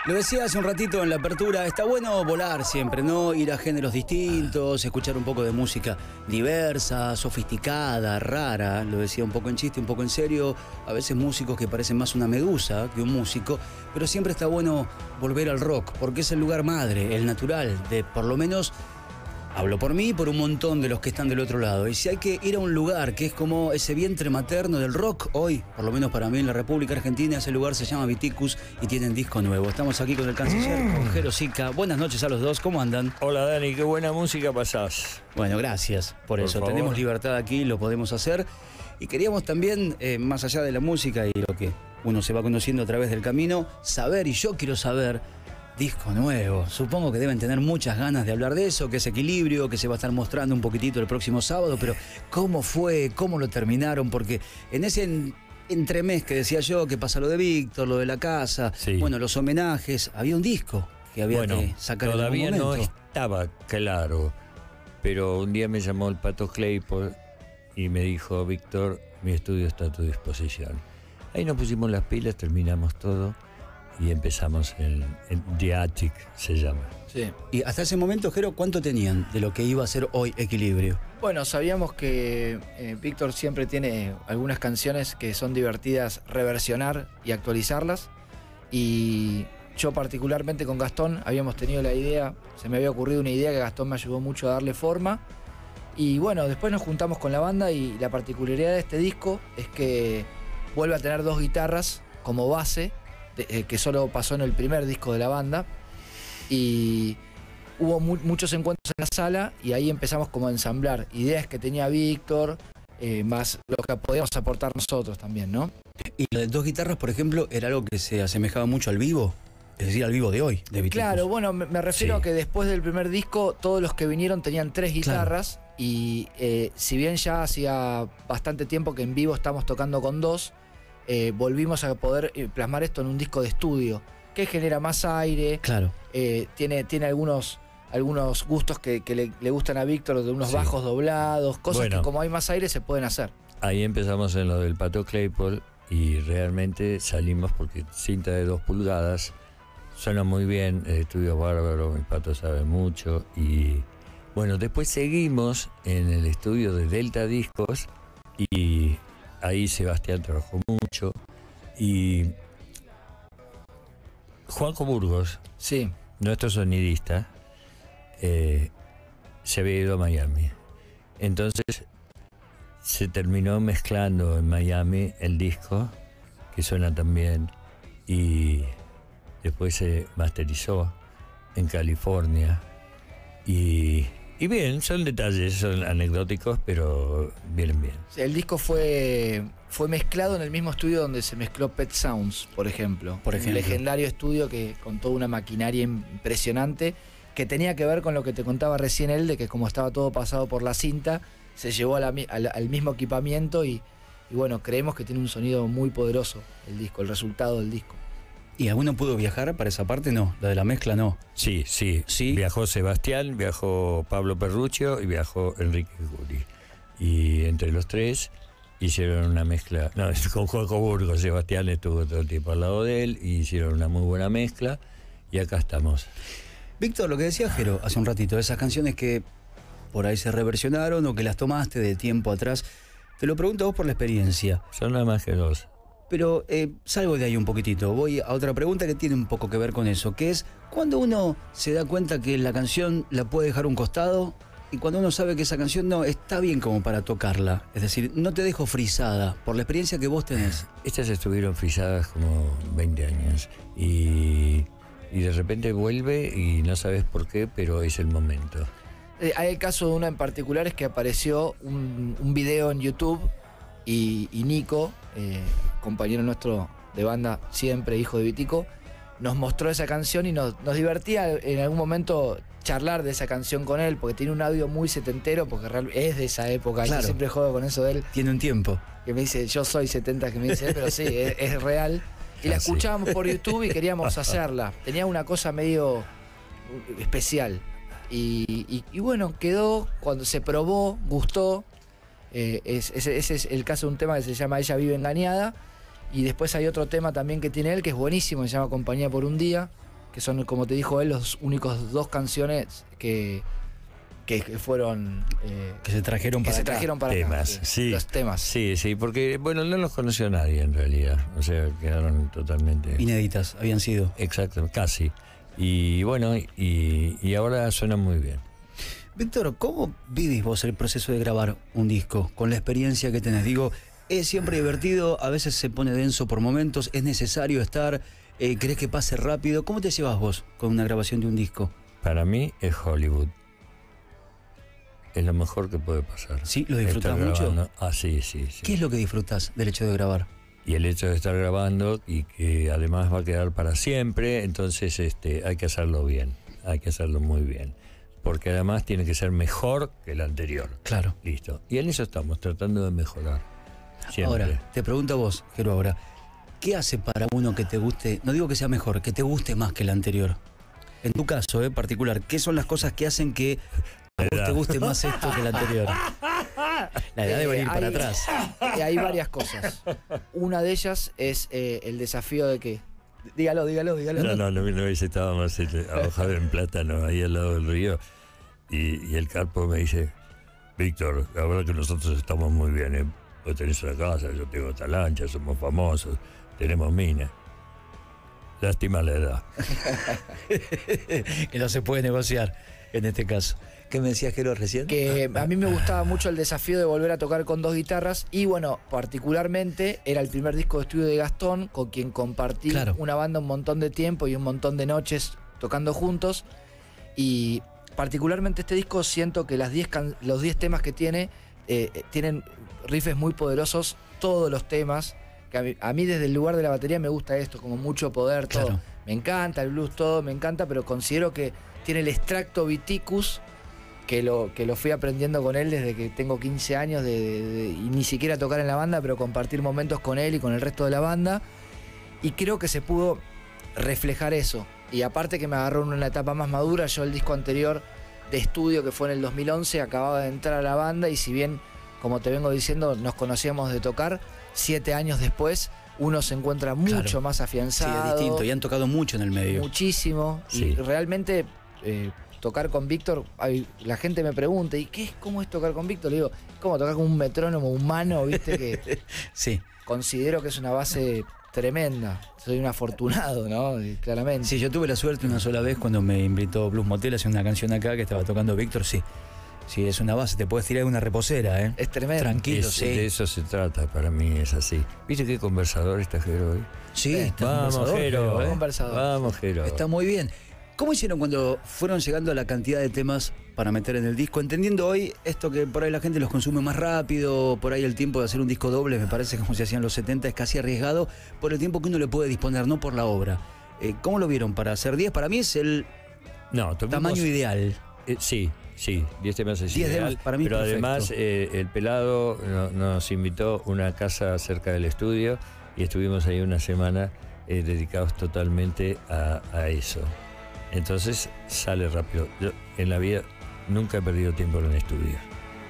Lo decía hace un ratito en la apertura, está bueno volar siempre, ¿no? Ir a géneros distintos, escuchar un poco de música diversa, sofisticada, rara, lo decía un poco en chiste, un poco en serio, a veces músicos que parecen más una medusa que un músico, pero siempre está bueno volver al rock, porque es el lugar madre, el natural, de por lo menos... Hablo por mí y por un montón de los que están del otro lado. Y si hay que ir a un lugar que es como ese vientre materno del rock, hoy, por lo menos para mí en la República Argentina, ese lugar se llama Viticus y tienen disco nuevo. Estamos aquí con el canciller, con Jero Sica. Buenas noches a los dos, ¿cómo andan? Hola Dani, qué buena música pasás. Bueno, gracias por eso. Favor. Tenemos libertad aquí, lo podemos hacer. Y queríamos también, más allá de la música y lo que uno se va conociendo a través del camino, saber, y yo quiero saber... Disco nuevo, supongo que deben tener muchas ganas de hablar de eso, que es Equilibrio, que se va a estar mostrando un poquitito el próximo sábado, pero ¿cómo fue? ¿Cómo lo terminaron? Porque en ese entremés que decía yo, que pasa lo de Víctor, lo de la casa, Sí. bueno, los homenajes, había un disco que había que sacar todavía en algún no momento. estaba claro, pero un día me llamó el Pato Claypool y me dijo, Víctor, mi estudio está a tu disposición. Ahí nos pusimos las pilas, terminamos todo. Y empezamos en The Attic, se llama. Sí. Y hasta ese momento, Jero, ¿cuánto tenían de lo que iba a ser hoy Equilibrio? Bueno, sabíamos que Víctor siempre tiene algunas canciones que son divertidas reversionar y actualizarlas. Y yo particularmente con Gastón habíamos tenido la idea, se me había ocurrido una idea que Gastón me ayudó mucho a darle forma. Y bueno, después nos juntamos con la banda y la particularidad de este disco es que vuelve a tener dos guitarras como base, que solo pasó en el primer disco de la banda, y hubo muchos encuentros en la sala y ahí empezamos como a ensamblar ideas que tenía Víctor, más lo que podíamos aportar nosotros también, ¿no? Y lo de dos guitarras, por ejemplo, era algo que se asemejaba mucho al vivo, es decir, al vivo de hoy, de Viticus. Claro, bueno, me refiero Sí. a que después del primer disco todos los que vinieron tenían tres guitarras, y si bien ya hacía bastante tiempo que en vivo estamos tocando con dos, volvimos a poder plasmar esto en un disco de estudio que genera más aire. Claro. Tiene algunos gustos que le gustan a Víctor, de unos Sí. bajos doblados, cosas Bueno. que como hay más aire se pueden hacer. Ahí empezamos en lo del Pato Claypool y realmente salimos porque cinta de 2 pulgadas, suena muy bien, el estudio es bárbaro, mi Pato sabe mucho. Y bueno, después seguimos en el estudio de Delta Discos y ahí Sebastián trabajó mucho. Y Juanjo Burgos, Sí, nuestro sonidista, se había ido a Miami. Entonces se terminó mezclando en Miami el disco, que suena también, y después se masterizó en California. Y bien, son detalles, son anecdóticos, pero vienen bien. el disco fue mezclado en el mismo estudio donde se mezcló Pet Sounds, por ejemplo. Por ejemplo. Un legendario estudio que con toda una maquinaria impresionante que tenía que ver con lo que te contaba recién él, de que como estaba todo pasado por la cinta, se llevó al mismo equipamiento y bueno, creemos que tiene un sonido muy poderoso el disco, el resultado del disco. ¿Y alguno pudo viajar para esa parte? No, la de la mezcla no. Sí, sí, Sí. Viajó Sebastián, viajó Pablo Perruccio y viajó Enrique Guri. Y entre los tres hicieron una mezcla. No, con Juanjo Burgos, Sebastián estuvo todo el tiempo al lado de él y hicieron una muy buena mezcla. Y acá estamos. Víctor, lo que decía Jero hace un ratito, esas canciones que por ahí se reversionaron o que las tomaste de tiempo atrás, te lo pregunto a vos por la experiencia. Son nada más que 2. Pero salgo de ahí un poquitito, voy a otra pregunta que tiene un poco que ver con eso, que es cuando uno se da cuenta que la canción la puede dejar a un costado y cuando uno sabe que esa canción no está bien como para tocarla, es decir, no te dejo frisada por la experiencia que vos tenés. Estas estuvieron frisadas como 20 años y de repente vuelve y no sabes por qué, pero es el momento. Hay el caso de una en particular, es que apareció un video en YouTube y Nico, compañero nuestro de banda siempre, hijo de Vitico, nos mostró esa canción y nos divertía en algún momento charlar de esa canción con él, porque tiene un audio muy setentero, porque es de esa época. Claro. Yo siempre juego con eso de él, Tiene un tiempo. que me dice, yo soy 70, que me dice él, pero sí, es real. Y la Ah, sí. escuchábamos por YouTube y queríamos hacerla. Tenía una cosa medio especial. Y bueno, quedó, cuando se probó, gustó. Ese es el caso de un tema que se llama Ella vive engañada. Y después hay otro tema también que tiene él, que es buenísimo, se llama Compañía por un día, que son, como te dijo él, los únicos 2 canciones que fueron... que se trajeron para acá. Temas, sí. Los temas. Sí, porque, bueno, no los conoció nadie en realidad. O sea, quedaron totalmente... Inéditas, habían sido. Exacto, casi. Y bueno, y ahora suenan muy bien. Víctor, ¿cómo vivís vos el proceso de grabar un disco con la experiencia que tenés? Digo, ¿es siempre divertido? ¿A veces se pone denso por momentos? ¿Es necesario estar? ¿Crees que pase rápido? ¿Cómo te llevas vos con una grabación de un disco? Para mí es Hollywood. Es lo mejor que puede pasar. ¿Sí? ¿Lo disfrutás mucho? Sí. ¿Qué es lo que disfrutás del hecho de grabar? Y el hecho de estar grabando y que además va a quedar para siempre, entonces hay que hacerlo bien, hay que hacerlo muy bien. Porque además tiene que ser mejor que el anterior. Claro. Listo. Y en eso estamos, tratando de mejorar. Siempre. Ahora, te pregunto a vos, Jero, ahora, ¿qué hace para uno que te guste, no digo que sea mejor, que te guste más que el anterior? En tu caso, particular, ¿qué son las cosas que hacen que a vos te guste más esto que el anterior? La edad de venir para atrás. Hay varias cosas. Una de ellas es el desafío de que... Dígalo. No, estábamos a Hoja en Plátano, ahí al lado del río, y el Carpo me dice, Víctor, la verdad que nosotros estamos muy bien, vos tenés una casa, yo tengo esta lancha, somos famosos, tenemos mina. Lástima la edad. Que no se puede negociar en este caso. ¿Qué me decías, Jero, recién? Que a mí me gustaba mucho el desafío de volver a tocar con 2 guitarras y bueno, particularmente era el primer disco de estudio de Gastón, con quien compartí una banda un montón de tiempo y un montón de noches tocando juntos, y particularmente este disco siento que los 10 temas que tiene tienen riffs muy poderosos, todos los temas, que a mí desde el lugar de la batería me gusta esto, como mucho poder, todo. Claro. Me encanta el blues, todo me encanta, pero considero que tiene el extracto Viticus, que lo fui aprendiendo con él desde que tengo 15 años y ni siquiera tocar en la banda, pero compartir momentos con él y con el resto de la banda, y creo que se pudo reflejar eso. Y aparte que me agarró en una etapa más madura, yo el disco anterior de estudio, que fue en el 2011, acababa de entrar a la banda, y si bien, como te vengo diciendo, nos conocíamos de tocar, 7 años después uno se encuentra mucho más afianzado. Sí, es distinto, y han tocado mucho en el medio. Muchísimo, sí. Y realmente... tocar con Víctor, la gente me pregunta, ¿y cómo es tocar con Víctor? Le digo, ¿cómo tocar con un metrónomo humano? ¿Viste? Que sí. Considero que es una base tremenda. Soy un afortunado, ¿no? Claramente. Sí, yo tuve la suerte una sola vez cuando me invitó Blues Motel a hacer una canción acá que estaba tocando Víctor, sí. Sí, es una base, te puedes tirar una reposera, ¿eh? Es tremendo. Tranquilo, sí. De eso se trata, para mí es así. ¿Viste qué conversador está Jero hoy? Sí, está vamos, Jero, Vamos, Jero. Está muy bien. ¿Cómo hicieron cuando fueron llegando a la cantidad de temas para meter en el disco? Entendiendo hoy esto que por ahí la gente los consume más rápido, por ahí el tiempo de hacer un disco doble, me parece como se hacía en los 70, es casi arriesgado por el tiempo que uno le puede disponer, no por la obra. ¿Cómo lo vieron para hacer 10? Para mí es el tamaño ideal. Sí, 10 temas es 10 ideal, temas para mí pero perfecto. Además el Pelado nos invitó a una casa cerca del estudio y estuvimos ahí una semana dedicados totalmente a eso. Entonces sale rápido. Yo en la vida nunca he perdido tiempo en un estudio.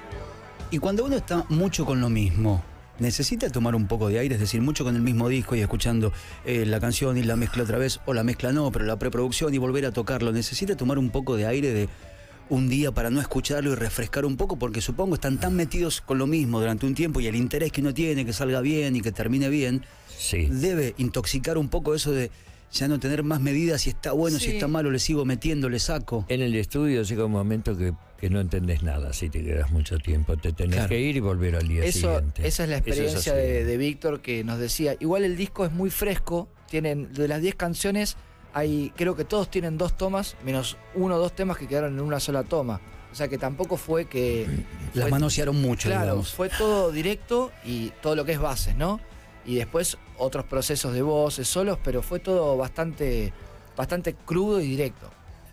Y cuando uno está mucho con lo mismo, necesita tomar un poco de aire, es decir, mucho con el mismo disco y escuchando la canción y la mezcla otra vez, o la mezcla no, pero la preproducción y volver a tocarlo. Necesita tomar un poco de aire de un día para no escucharlo y refrescar un poco, porque supongo están tan metidos con lo mismo durante un tiempo y el interés que uno tiene, que salga bien y que termine bien, sí. Debe intoxicar un poco eso de ya no tener más medidas, si está bueno, si está malo, le sigo metiendo, le saco. En el estudio llega un momento que no entendés nada si te quedas mucho tiempo. Te tenés que ir y volver al día siguiente. Esa es la experiencia de Víctor, que nos decía. Igual el disco es muy fresco. Tienen, de las 10 canciones, creo que todos tienen 2 tomas, menos 1 o 2 temas que quedaron en una sola toma. O sea que tampoco fue que... Las manosearon mucho, claro, digamos. Fue todo directo y todo lo que es bases, ¿no? Y después otros procesos de voces solos, pero fue todo bastante crudo y directo.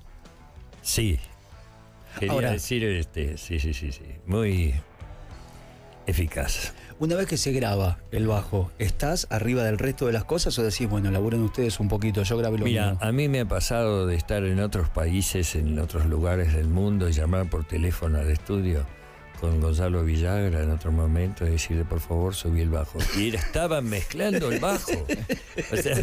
Sí. Quería decir, sí. Muy eficaz. Una vez que se graba el bajo, ¿estás arriba del resto de las cosas o decís, bueno, laburen ustedes un poquito, yo grabé lo mío? Mira, a mí me ha pasado de estar en otros países, en otros lugares del mundo y llamar por teléfono al estudio con Gonzalo Villagra en otro momento y decirle, por favor, subí el bajo. Y estaban mezclando el bajo. O sea,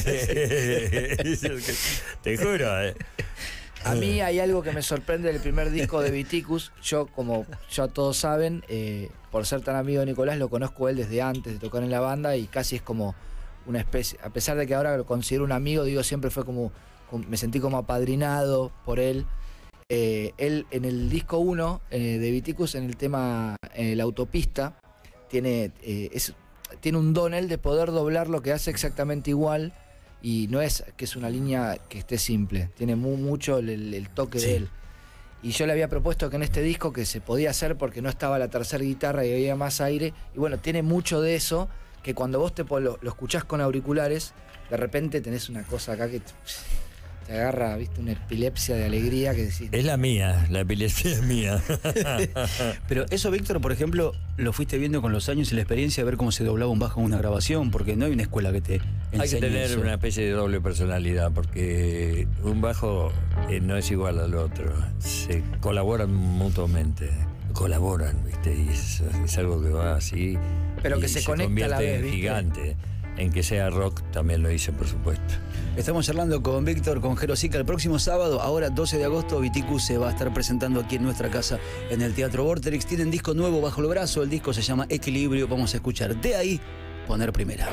te juro. A mí hay algo que me sorprende del primer disco de Viticus. Yo, como ya todos saben, por ser tan amigo de Nicolás, lo conozco a él desde antes de tocar en la banda y casi es como una especie, a pesar de que ahora lo considero un amigo, digo, siempre fue como me sentí como apadrinado por él. Él en el disco 1 de Viticus, en el tema La Autopista, tiene un don él de poder doblar lo que hace exactamente igual. Y no es que es una línea que esté simple, tiene mucho el toque de él. Y yo le había propuesto que en este disco, que se podía hacer porque no estaba la tercera guitarra y había más aire, y bueno, tiene mucho de eso, que cuando vos lo escuchás con auriculares, de repente tenés una cosa acá que te agarra, viste, una epilepsia de alegría que decís... Es la mía, la epilepsia es mía. Pero eso, Víctor, por ejemplo, lo fuiste viendo con los años y la experiencia de ver cómo se doblaba un bajo en una grabación, porque no hay una escuela que te enseñe Hay que tener eso. una especie de doble personalidad, porque un bajo no es igual al otro. Se colaboran mutuamente. Colaboran, ¿viste? Y es algo que va así. Pero que y se conecta a la vez, en ¿viste? gigante. En que sea rock también lo hice, por supuesto. Estamos charlando con Víctor, con Jero Sica. El próximo sábado, ahora 12 de agosto, Viticus se va a estar presentando aquí en nuestra casa, en el Teatro Vorterix. Tienen disco nuevo bajo el brazo. El disco se llama Equilibrio. Vamos a escuchar de ahí, Poner Primera.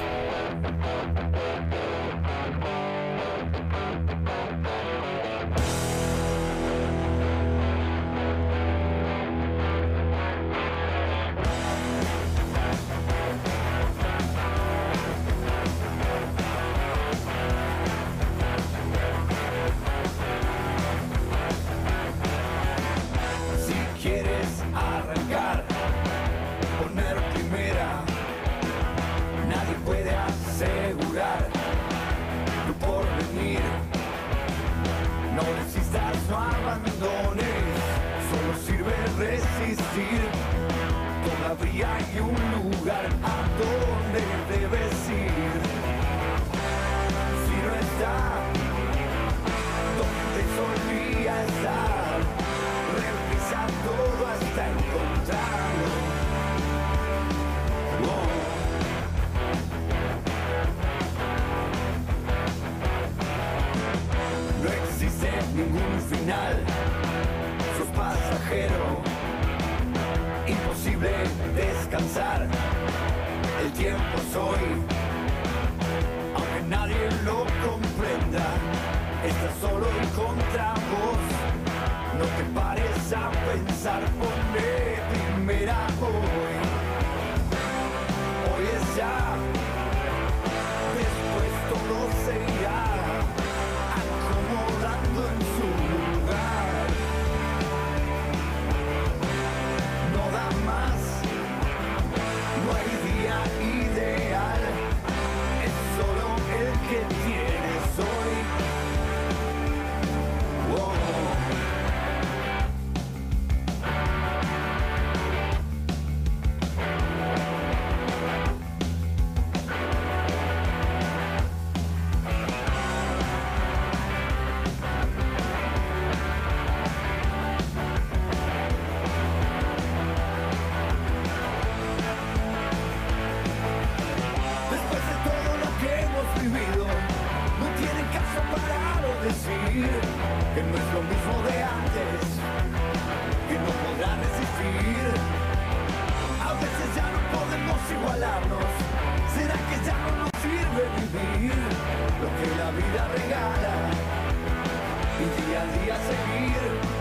Todavía hay un lugar a donde debes ir. Si no está donde solía estar, revisa todo hasta encontrarlo. No existe ningún final, sos pasajero. Imposible descansar, el tiempo es hoy, aunque nadie lo comprenda, estás solo y contra vos, no te pares a pensar, ponle primera hoy, hoy es ya, después todo se irá, acomodando en su lugar. No hay día ideal, es solo el que tienes hoy. Oh. Que no es lo mismo de antes, que no podrá resistir. A veces ya no podemos igualarnos, será que ya no nos sirve vivir lo que la vida regala y día a día seguir.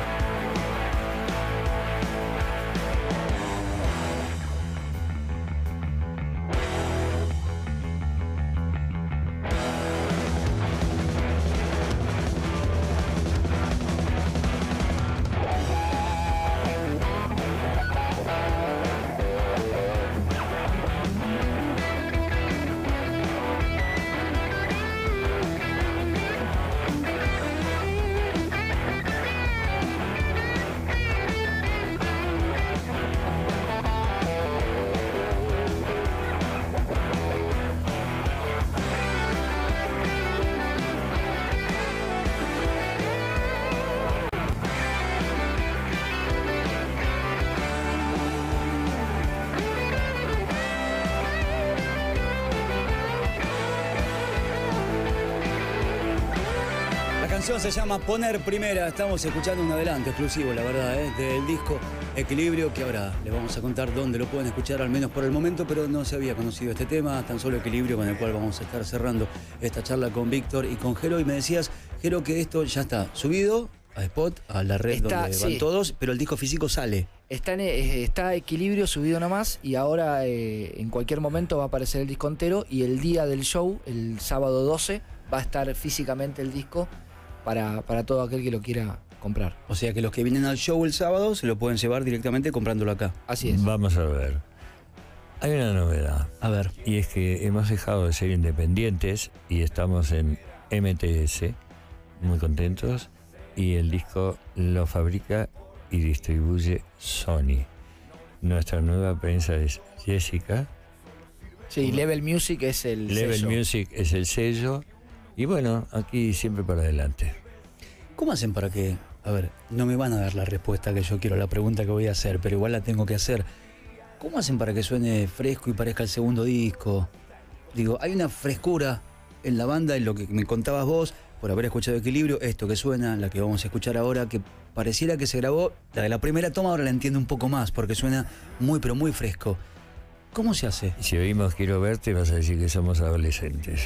canción se llama Poner Primera. Estamos escuchando un adelanto exclusivo, la verdad, del disco Equilibrio, que ahora les vamos a contar dónde lo pueden escuchar, al menos por el momento, pero no se había conocido este tema, tan solo Equilibrio, con el cual vamos a estar cerrando esta charla con Víctor y con Jero. Y me decías, Jero, que esto ya está subido a Spot, a la red donde van todos, pero el disco físico sale. Está Equilibrio subido nomás y ahora en cualquier momento va a aparecer el disco entero y el día del show, el sábado 12, va a estar físicamente el disco para todo aquel que lo quiera comprar. O sea que los que vienen al show el sábado se lo pueden llevar directamente comprándolo acá. Así es. Vamos a ver. Hay una novedad. A ver. Y es que hemos dejado de ser independientes y estamos en MTS, muy contentos, y el disco lo fabrica y distribuye Sony. Nuestra nueva prensa es Jessica. Sí, Level Music es el Level sello. Music es el sello. Y bueno, aquí siempre para adelante. ¿Cómo hacen para que, a ver, no me van a dar la respuesta que yo quiero a la pregunta que voy a hacer, pero igual la tengo que hacer? ¿Cómo hacen para que suene fresco y parezca el segundo disco? Digo, hay una frescura en la banda, en lo que me contabas vos, por haber escuchado Equilibrio, esto que suena, la que vamos a escuchar ahora, que pareciera que se grabó, la de la primera toma ahora la entiendo un poco más, porque suena muy, pero muy fresco. ¿Cómo se hace? Si oímos Quiero Verte, vas a decir que somos adolescentes.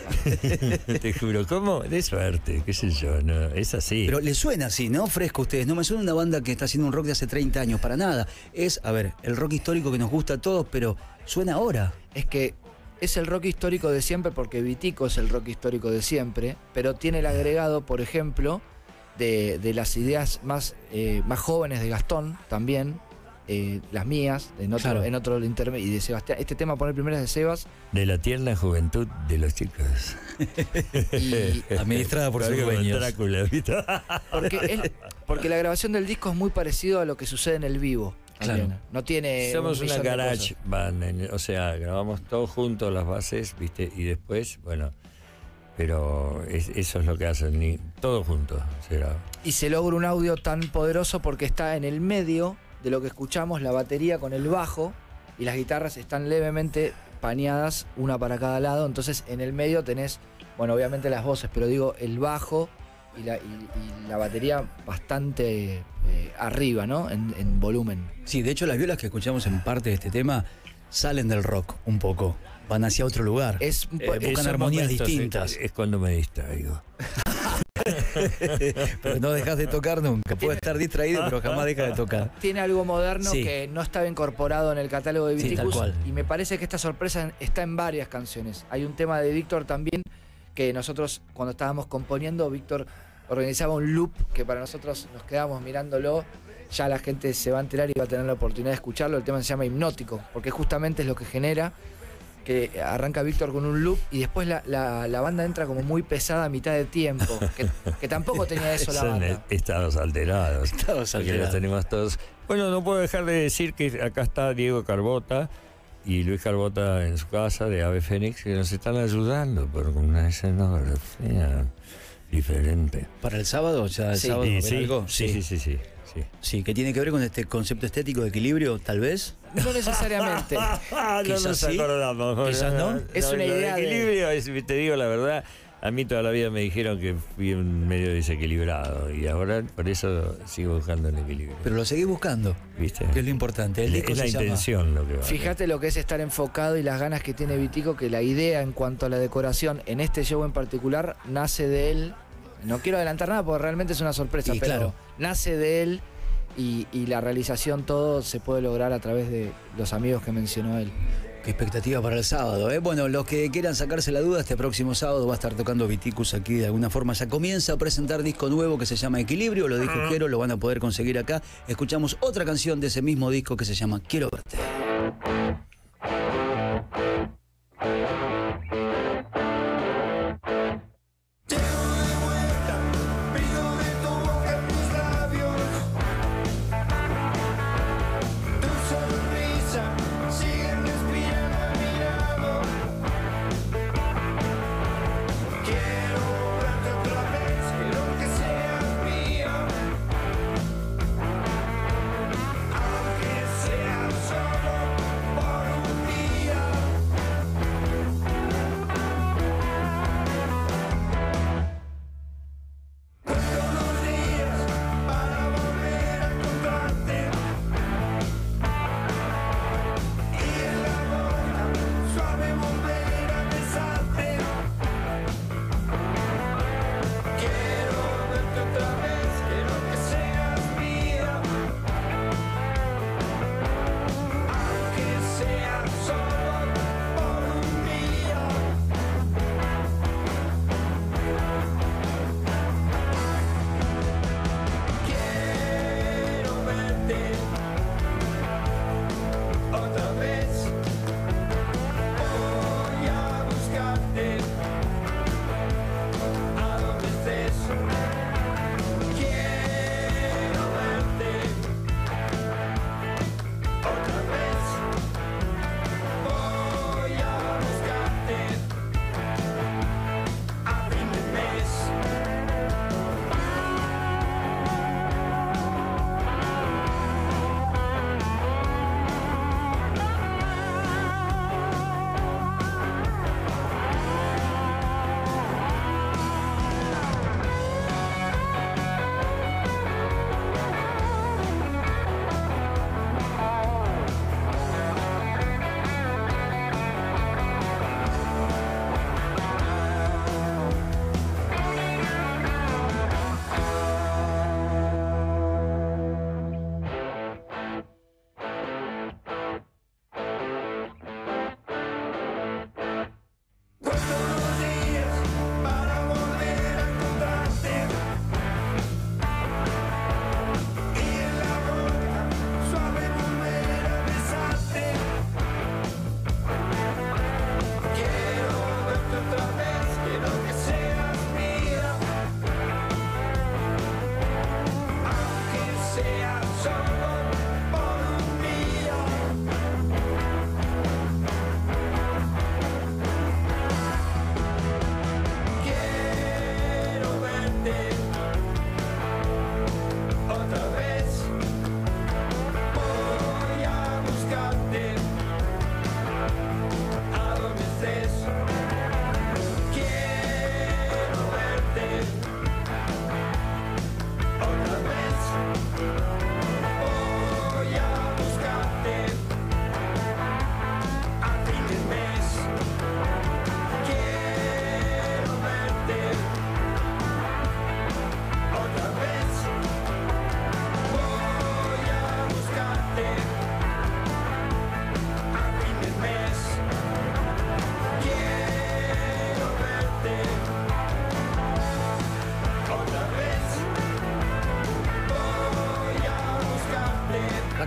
Te juro, ¿cómo? De suerte, qué sé yo, no, es así. Pero le suena así, ¿no? Fresco a ustedes. No me suena una banda que está haciendo un rock de hace 30 años, para nada. Es, a ver, el rock histórico que nos gusta a todos, pero suena ahora. Es que es el rock histórico de siempre porque Vitico es el rock histórico de siempre, pero tiene el agregado, por ejemplo, de las ideas más jóvenes de Gastón también. Las mías, en otro intermedio, y de Sebastián. Este tema, Poner Primera, es de Sebas. De la tierna juventud de los chicos. Y administrada por sus dueños. Drácula, ¿viste? porque la grabación del disco es muy parecido a lo que sucede en el vivo. Claro. No tiene. Somos un una millón de garage cosas. band, o sea, grabamos todos juntos las bases, ¿viste? Y después, bueno, pero eso es lo que hacen, todos juntos se graba. Y se logra un audio tan poderoso porque está en el medio de lo que escuchamos, la batería con el bajo, y las guitarras están levemente paneadas, una para cada lado. Entonces en el medio tenés, bueno, obviamente las voces, pero digo, el bajo y la batería bastante arriba, ¿no? En volumen. Sí, de hecho las violas que escuchamos en parte de este tema salen del rock un poco, van hacia otro lugar. Buscan Esos armonías momentos distintas. Es cuando me distraigo. Pero no dejas de tocar nunca. Puede estar distraído, pero jamás deja de tocar. Tiene algo moderno que no estaba incorporado en el catálogo de Viticus, tal cual. y me parece que esta sorpresa está en varias canciones. Hay un tema de Víctor también, que nosotros cuando estábamos componiendo, Víctor organizaba un loop que para nosotros nos quedábamos mirándolo. Ya la gente se va a enterar y va a tener la oportunidad de escucharlo. El tema se llama Hipnótico, porque justamente es lo que genera que arranca Víctor con un loop y después la banda entra como muy pesada a mitad de tiempo, que tampoco tenía eso la Son banda. estados alterados. Porque los tenemos todos. Bueno, no puedo dejar de decir que acá está Diego Carbota y Luis Carbota en su casa de Ave Fénix, que nos están ayudando por una escenografía diferente. ¿Para el sábado? ¿Ya el sábado va a haber algo? Sí. Sí, que tiene que ver con este concepto estético de equilibrio, tal vez. No necesariamente. No Quizás nos sí, acordamos. quizás no. Es una idea de equilibrio, te digo la verdad, a mí toda la vida me dijeron que fui un medio desequilibrado y ahora por eso sigo buscando el equilibrio. Pero lo seguís buscando, ¿Viste? que es lo importante. El disco es la se llama intención lo que va. Fíjate lo que es estar enfocado y las ganas que tiene Vitico, que la idea en cuanto a la decoración en este show en particular nace de él. No quiero adelantar nada porque realmente es una sorpresa, Y pero claro, nace de él y la realización todo se puede lograr a través de los amigos que mencionó él. Qué expectativa para el sábado, ¿eh? Bueno, los que quieran sacarse la duda, este próximo sábado va a estar tocando Viticus aquí de alguna forma. Ya comienza a presentar disco nuevo que se llama Equilibrio, lo dijo Jero, lo van a poder conseguir acá. Escuchamos otra canción de ese mismo disco que se llama Quiero Verte. Aunque sea solo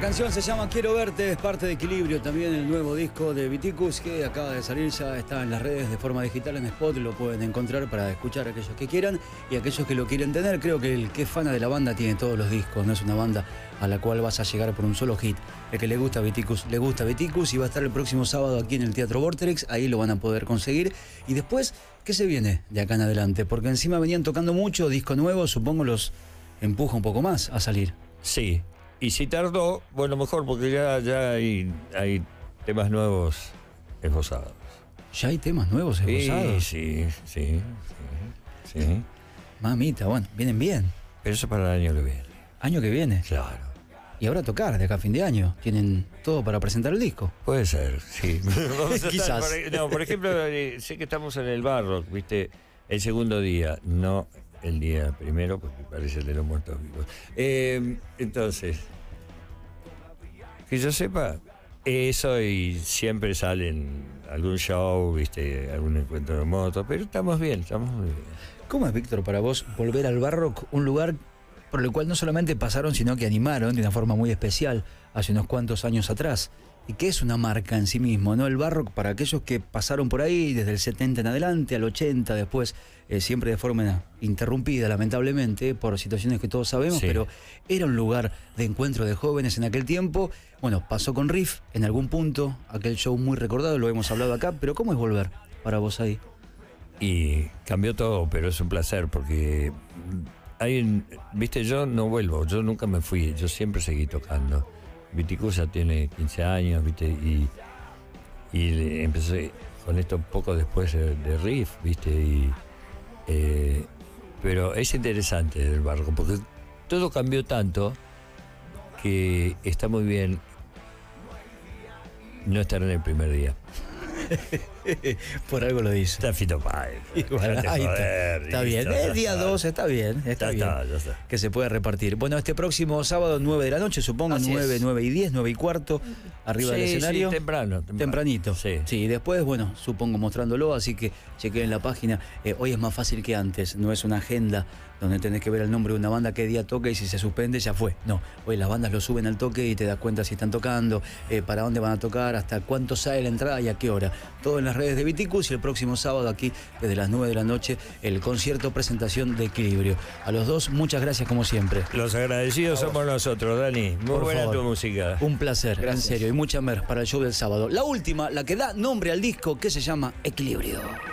canción se llama Quiero Verte, es parte de Equilibrio, también el nuevo disco de Viticus que acaba de salir, ya está en las redes de forma digital, en Spot, lo pueden encontrar para escuchar a aquellos que quieran y a aquellos que lo quieren tener. Creo que el que es fana de la banda tiene todos los discos, no es una banda a la cual vas a llegar por un solo hit. El que le gusta Viticus y va a estar el próximo sábado aquí en el Teatro Vorterix, ahí lo van a poder conseguir. Y después, ¿qué se viene de acá en adelante? Porque encima venían tocando mucho, disco nuevo, supongo los empuja un poco más a salir. Sí. Y si tardó, bueno, mejor, porque ya hay temas nuevos esbozados. ¿Ya hay temas nuevos esbozados? Sí. Mamita, bueno, vienen bien. Pero eso para el año que viene. ¿Año que viene? Claro. Y ahora tocar, de acá a fin de año. ¿Tienen todo para presentar el disco? Puede ser, sí. Quizás. Por ejemplo, sé que estamos en el Barrock, ¿viste? El segundo día, no el día primero, porque parece el de los muertos vivos. Entonces, que yo sepa, eso y siempre salen algún show, ¿viste? Algún encuentro de moto, pero estamos bien, estamos muy bien. ¿Cómo es, Víctor, para vos volver al Barrock, un lugar por el cual no solamente pasaron, sino que animaron de una forma muy especial hace unos cuantos años atrás? Y que es una marca en sí mismo, ¿no? El Barrock, para aquellos que pasaron por ahí desde el 70 en adelante, al 80, después, siempre de forma interrumpida, lamentablemente, por situaciones que todos sabemos, sí. Pero era un lugar de encuentro de jóvenes en aquel tiempo. Bueno, pasó con Riff en algún punto, aquel show muy recordado, lo hemos hablado acá, pero ¿cómo es volver para vos ahí? Y cambió todo, pero es un placer, porque viste, yo no vuelvo, yo nunca me fui, yo siempre seguí tocando. Viticus ya tiene 15 años, ¿viste? Y empecé con esto poco después de Riff, ¿viste? Pero es interesante el Barrock, porque todo cambió tanto que está muy bien no estar en el primer día. Por algo lo dice. Está Fito Páez. Está bien. El día 2 está bien. Está bien. Ya está. Que se puede repartir. Bueno, este próximo sábado, 9 de la noche, supongo, 9 y 10, 9 y cuarto, arriba del escenario. Sí, Tempranito. Sí. Y después, bueno, supongo mostrándolo, así que chequen la página. Hoy es más fácil que antes, no es una agenda donde tenés que ver el nombre de una banda, qué día toca y si se suspende ya fue. No, hoy las bandas lo suben al toque y te das cuenta si están tocando, para dónde van a tocar, hasta cuánto sale la entrada y a qué hora. Todo en las redes de Viticus y el próximo sábado aquí, desde las 9 de la noche, el concierto presentación de Equilibrio. A los dos, muchas gracias como siempre. Los agradecidos somos nosotros, Dani. Muy buena tu música. Un placer, gracias. En serio, y mucha mer para el show del sábado. La última, la que da nombre al disco, que se llama Equilibrio.